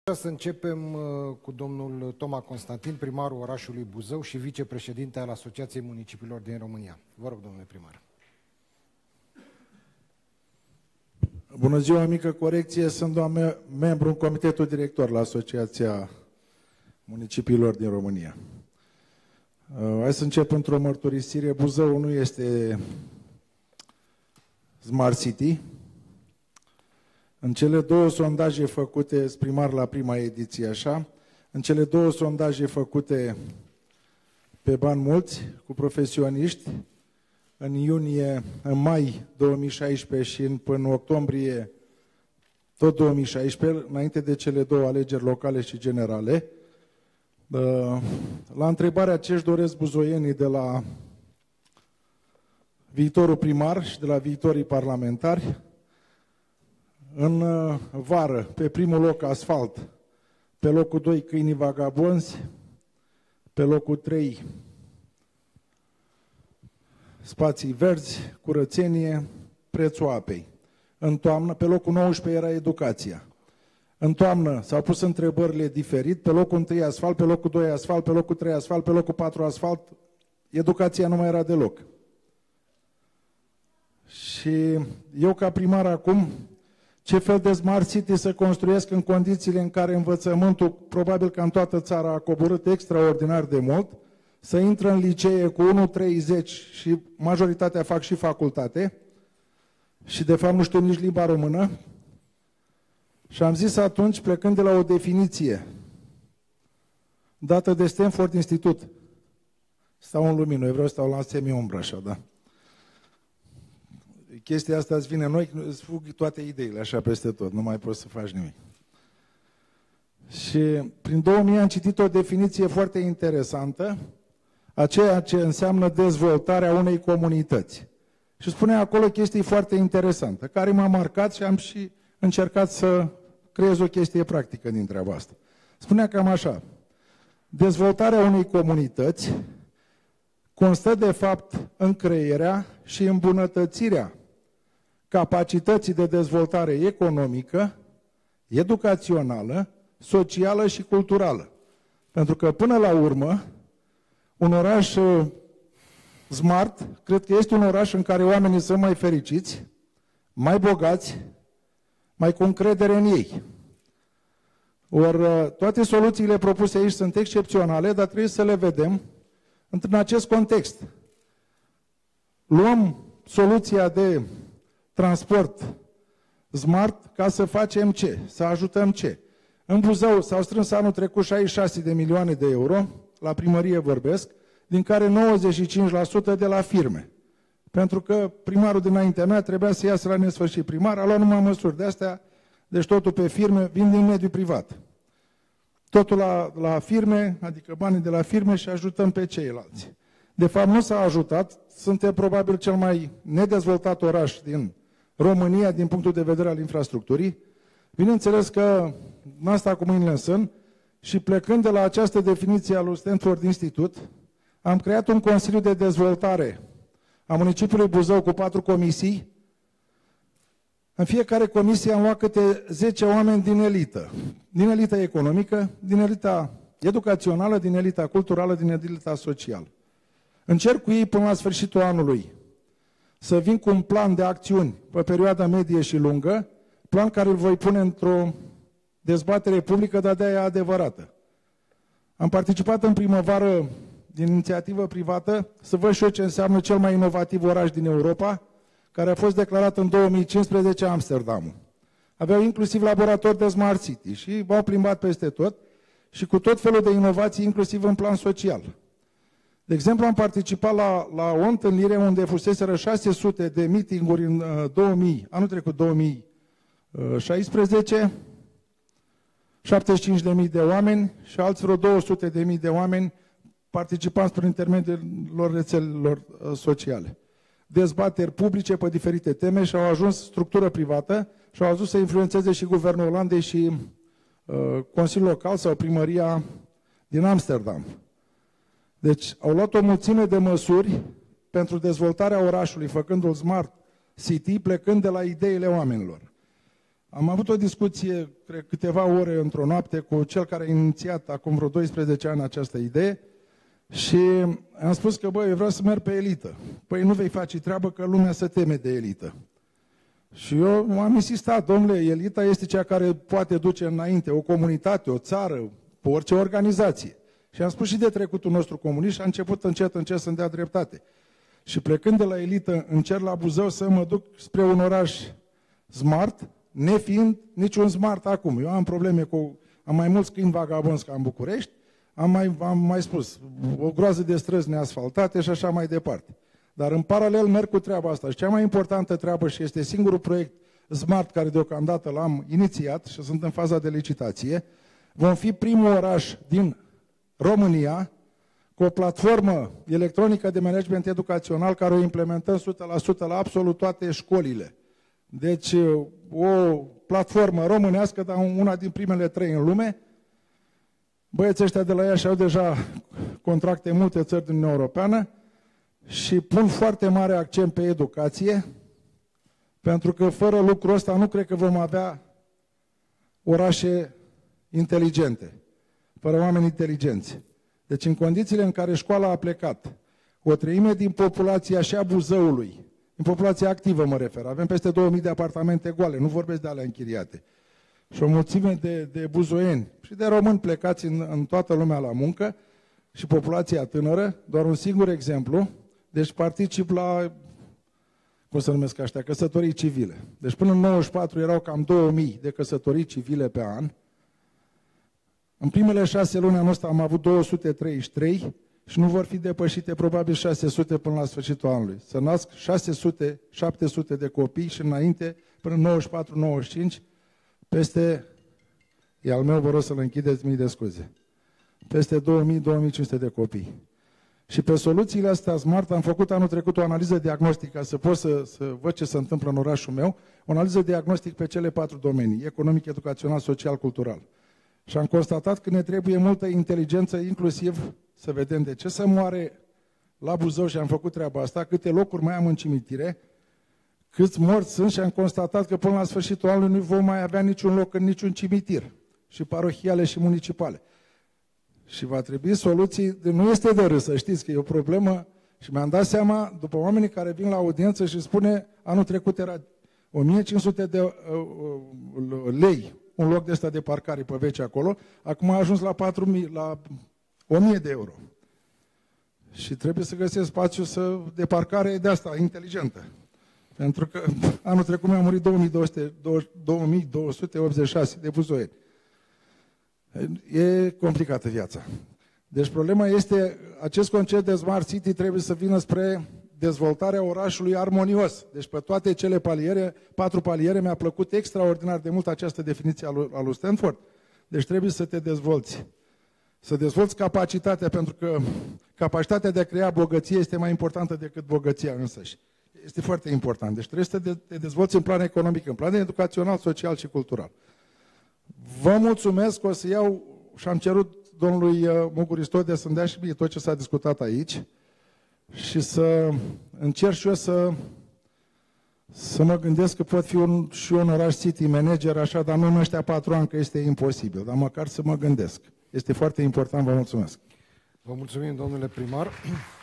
Să începem cu domnul Toma Constantin, primarul orașului Buzău și vicepreședinte al Asociației Municipiilor din România. Vă rog, domnule primar. Bună ziua, mică corecție, sunt membru în comitetul director la Asociația Municipiilor din România. Hai să încep într-o mărturisire. Buzău nu este Smart City. În cele două sondaje făcute, primar la prima ediție așa, în cele două sondaje făcute pe bani mulți, cu profesioniști, în mai 2016 și până în octombrie tot 2016, înainte de cele două alegeri locale și generale, la întrebarea ce își doresc buzoienii de la viitorul primar și de la viitorii parlamentari, în vară, pe primul loc asfalt, pe locul 2 câinii vagabonzi, pe locul 3 spații verzi, curățenie, prețul apei. În toamnă, pe locul 19 era educația. În toamnă s-au pus întrebările diferit, pe locul 1 asfalt, pe locul 2 asfalt, pe locul 3 asfalt, pe locul 4 asfalt, educația nu mai era deloc. Și eu ca primar acum, ce fel de Smart City să construiesc în condițiile în care învățământul, probabil că în toată țara, a coborât extraordinar de mult, să intră în licee cu 1,30 și majoritatea fac și facultate și de fapt nu știu nici limba română. Și am zis atunci, plecând de la o definiție dată de Stanford Institute, stau în lumină, eu vreau să stau la semi-umbră așa, da. Chestia asta îți vine noi, îți fug toate ideile așa peste tot, nu mai poți să faci nimic. Și prin 2000 am citit o definiție foarte interesantă a ceea ce înseamnă dezvoltarea unei comunități. Și spune acolo chestii foarte interesante, care m-a marcat și am și încercat să creez o chestie practică din treaba asta. Spunea cam așa: dezvoltarea unei comunități constă de fapt în crearea și îmbunătățirea capacității de dezvoltare economică, educațională, socială și culturală. Pentru că până la urmă, un oraș smart, cred că este un oraș în care oamenii sunt mai fericiți, mai bogați, mai cu încredere în ei. Ori toate soluțiile propuse aici sunt excepționale, dar trebuie să le vedem în acest context. Luăm soluția de transport smart ca să facem ce? Să ajutăm ce? În Buzău s-au strâns anul trecut 66 de milioane de euro, la primărie vorbesc, din care 95% de la firme. Pentru că primarul dinaintea mea trebuia să iasă la nesfârșit primar, a luat numai măsuri de astea, deci totul pe firme, vin din mediul privat. Totul la firme, adică banii de la firme și ajutăm pe ceilalți. De fapt nu s-a ajutat, suntem probabil cel mai nedezvoltat oraș din România din punctul de vedere al infrastructurii. Bineînțeles că asta cu mâinile în sân și plecând de la această definiție a lui Stanford Institute, am creat un Consiliu de Dezvoltare a municipiului Buzău cu 4 comisii. În fiecare comisie am luat câte 10 oameni din elită. Din elita economică, din elita educațională, din elita culturală, din elita socială. Încerc cu ei până la sfârșitul anului să vin cu un plan de acțiuni pe perioada medie și lungă, plan care îl voi pune într-o dezbatere publică, dar de-aia adevărată. Am participat în primăvară din inițiativă privată să văd și eu ce înseamnă cel mai inovativ oraș din Europa, care a fost declarat în 2015 Amsterdamul. Aveau inclusiv laborator de Smart City și m-au plimbat peste tot și cu tot felul de inovații, inclusiv în plan social. De exemplu, am participat la o întâlnire unde fuseseră 600 de meeting-uri în anul trecut, 2016, 75.000 de oameni și alți vreo 200.000 de oameni participanți prin intermediul lor rețelelor sociale. Dezbateri publice pe diferite teme și au ajuns structură privată și au ajuns să influențeze și Guvernul Olandei și Consiliul Local sau Primăria din Amsterdam. Deci au luat o mulțime de măsuri pentru dezvoltarea orașului, făcându-l Smart City, plecând de la ideile oamenilor. Am avut o discuție, cred, câteva ore într-o noapte cu cel care a inițiat acum vreo 12 ani această idee și am spus că, băi, eu vreau să merg pe elită. Păi nu vei face treabă că lumea se teme de elită. Și eu am insistat, domnule, elita este cea care poate duce înainte o comunitate, o țară, orice organizație. Și am spus și de trecutul nostru comunist și a început încet să-mi dea dreptate. Și plecând de la elită, încerc la Buzău să mă duc spre un oraș smart, nefiind niciun smart acum. Eu am probleme am mai mulți câini vagabonzi ca în București, am mai spus, o groază de străzi neasfaltate și așa mai departe. Dar în paralel merg cu treaba asta. Și cea mai importantă treabă, și este singurul proiect smart care deocamdată l-am inițiat și sunt în faza de licitație, vom fi primul oraș din România cu o platformă electronică de management educațional care o implementăm 100% la absolut toate școlile. Deci o platformă românească, dar una din primele 3 în lume. Băieții ăștia de la Iași au deja contracte în multe țări din Uniunea Europeană și pun foarte mare accent pe educație, pentru că fără lucrul ăsta nu cred că vom avea orașe inteligente, fără oameni inteligenți. Deci în condițiile în care școala a plecat, o treime din populația și a Buzăului, din populația activă mă refer, avem peste 2000 de apartamente goale, nu vorbesc de alea închiriate, și o mulțime de buzoieni și de români plecați în toată lumea la muncă și populația tânără, doar un singur exemplu, deci particip la, cum se numesc ăștia, căsătorii civile. Deci până în 94 erau cam 2000 de căsătorii civile pe an. În primele 6 luni anul ăsta am avut 233 și nu vor fi depășite probabil 600 până la sfârșitul anului. Să nasc 600, 700 de copii și înainte, până în 94-95, peste, e al meu, vă rog să-l închideți, mii de scuze, peste 2000-2500 de copii. Și pe soluțiile astea smart am făcut anul trecut o analiză diagnostică, ca să pot să văd ce se întâmplă în orașul meu, o analiză diagnostic pe cele 4 domenii, economic, educațional, social, cultural. Și am constatat că ne trebuie multă inteligență, inclusiv să vedem de ce se moare la Buzău și am făcut treaba asta, câte locuri mai am în cimitire, câți morți sunt și am constatat că până la sfârșitul anului nu vom mai avea niciun loc în niciun cimitir, și parohiale și municipale. Și va trebui soluții, nu este de râs, să știți că e o problemă și mi-am dat seama, după oamenii care vin la audiență și spune, anul trecut era 1500 de lei, un loc de ăsta de parcare pe vece acolo, acum a ajuns la 4000, la 1000 de euro. Și trebuie să găsesc spațiu de parcare de asta, inteligentă. Pentru că anul trecut mi-a murit 2286 de buzoieni. E complicată viața. Deci problema este, acest concept de Smart City trebuie să vină spre dezvoltarea orașului armonios. Deci pe toate cele 4 paliere mi-a plăcut extraordinar de mult această definiție a lui Stanford. Deci trebuie să te dezvolți. Să dezvolți capacitatea, pentru că capacitatea de a crea bogăție este mai importantă decât bogăția însăși. Este foarte important. Deci trebuie să te dezvolți în plan economic, în plan educațional, social și cultural. Vă mulțumesc, o să iau și am cerut domnului Muguristode să-mi dea și mie tot ce s-a discutat aici și să încerc și eu să mă gândesc că pot fi și un oraș city manager așa, dar nu în ăștia 4 ani, că este imposibil, dar măcar să mă gândesc. Este foarte important, vă mulțumesc. Vă mulțumim, domnule primar.